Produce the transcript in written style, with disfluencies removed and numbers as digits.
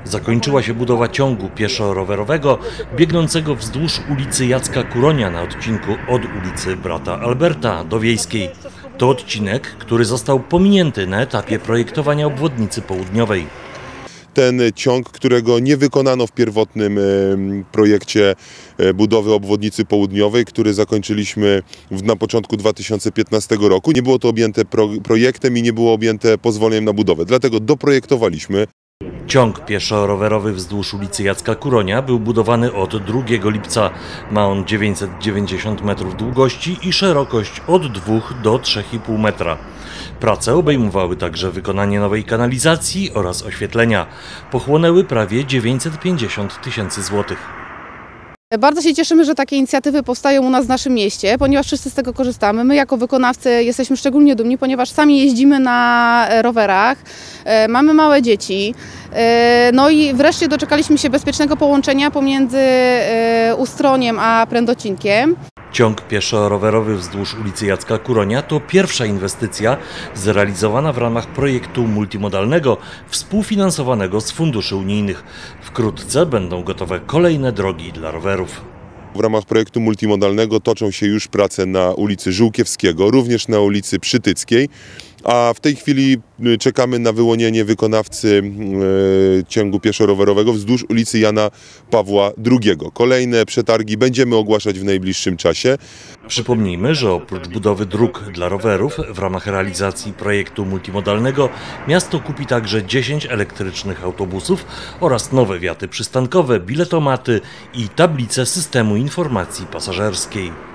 Zakończyła się budowa ciągu pieszo-rowerowego biegnącego wzdłuż ulicy Jacka Kuronia na odcinku od ulicy Brata Alberta do Wiejskiej. To odcinek, który został pominięty na etapie projektowania obwodnicy południowej. Ten ciąg, którego nie wykonano w pierwotnym projekcie budowy obwodnicy południowej, który zakończyliśmy na początku 2015 roku. Nie było to objęte projektem i nie było objęte pozwoleniem na budowę, dlatego doprojektowaliśmy. Ciąg pieszo-rowerowy wzdłuż ulicy Jacka Kuronia był budowany od 2 lipca. Ma on 990 metrów długości i szerokość od 2 do 3,5 metra. Prace obejmowały także wykonanie nowej kanalizacji oraz oświetlenia. Pochłonęły prawie 950 tysięcy złotych. Bardzo się cieszymy, że takie inicjatywy powstają u nas w naszym mieście, ponieważ wszyscy z tego korzystamy. My jako wykonawcy jesteśmy szczególnie dumni, ponieważ sami jeździmy na rowerach, mamy małe dzieci. No i wreszcie doczekaliśmy się bezpiecznego połączenia pomiędzy Ustroniem a Prędocinkiem. Ciąg pieszo-rowerowy wzdłuż ulicy Jacka Kuronia to pierwsza inwestycja zrealizowana w ramach projektu multimodalnego współfinansowanego z funduszy unijnych. Wkrótce będą gotowe kolejne drogi dla rowerów. W ramach projektu multimodalnego toczą się już prace na ulicy Żółkiewskiego, również na ulicy Przytyckiej, a w tej chwili czekamy na wyłonienie wykonawcy ciągu pieszo-rowerowego wzdłuż ulicy Jana Pawła II. Kolejne przetargi będziemy ogłaszać w najbliższym czasie. Przypomnijmy, że oprócz budowy dróg dla rowerów w ramach realizacji projektu multimodalnego miasto kupi także 10 elektrycznych autobusów oraz nowe wiaty przystankowe, biletomaty i tablice systemu informacji pasażerskiej.